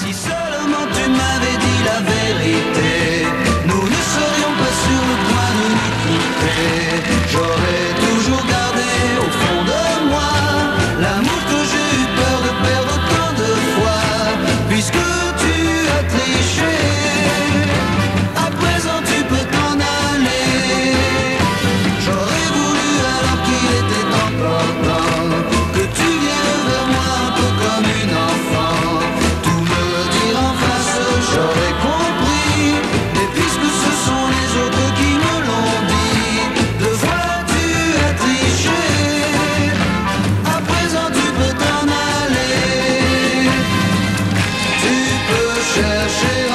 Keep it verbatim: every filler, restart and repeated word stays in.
Si seulement tu m'avais dit la vérité, nous ne serions pas sur le point de nous quitter. J'aurais toujours gardé au fond de moi l'amour que j'ai eu peur de perdre tant de fois. Puisque tu as triché, à présent tu peux t'en aller. J'aurais voulu alors qu'il était encore temps que tu viennes vers moi un peu comme une enfant. Tout me dire en face, j'aurais compris. Mais puisque ce sont les autres qui me l'ont dit, deux fois tu as triché, à présent tu peux t'en aller. Tu peux chercher